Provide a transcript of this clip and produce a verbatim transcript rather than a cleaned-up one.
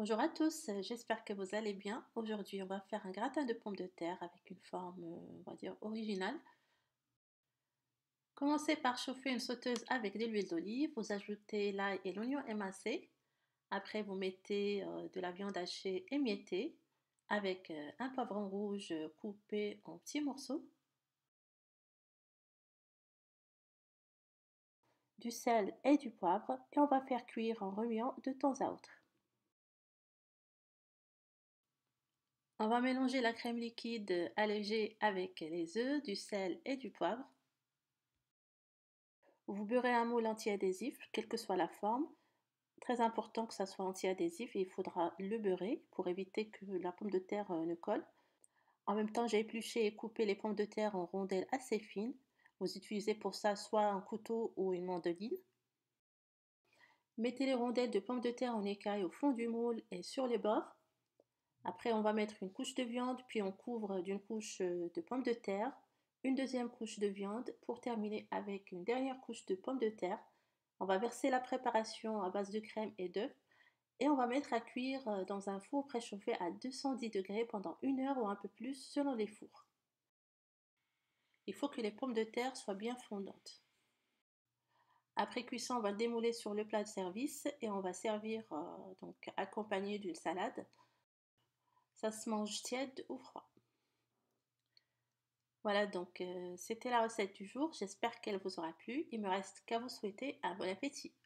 Bonjour à tous, euh, j'espère que vous allez bien. Aujourd'hui, on va faire un gratin de pommes de terre avec une forme, euh, on va dire, originale. Commencez par chauffer une sauteuse avec de l'huile d'olive. Vous ajoutez l'ail et l'oignon émincé. Après, vous mettez euh, de la viande hachée émiettée avec euh, un poivron rouge coupé en petits morceaux, du sel et du poivre. Et on va faire cuire en remuant de temps à autre. On va mélanger la crème liquide allégée avec les œufs, du sel et du poivre. Vous beurrez un moule anti-adhésif, quelle que soit la forme. Très important que ça soit anti-adhésif et il faudra le beurrer pour éviter que la pomme de terre euh, ne colle. En même temps, j'ai épluché et coupé les pommes de terre en rondelles assez fines. Vous utilisez pour ça soit un couteau ou une mandoline. Mettez les rondelles de pommes de terre en écailles au fond du moule et sur les bords. Après, on va mettre une couche de viande, puis on couvre d'une couche euh, de pommes de terre, une deuxième couche de viande pour terminer avec une dernière couche de pommes de terre. On va verser la préparation à base de crème et d'œufs et on va mettre à cuire euh, dans un four préchauffé à deux cent dix degrés pendant une heure ou un peu plus selon les fours. Il faut que les pommes de terre soient bien fondantes. Après cuisson, on va le démouler sur le plat de service et on va servir euh, donc accompagné d'une salade. Ça se mange tiède ou froid. Voilà, donc euh, c'était la recette du jour. J'espère qu'elle vous aura plu. Il me reste qu'à vous souhaiter un bon appétit.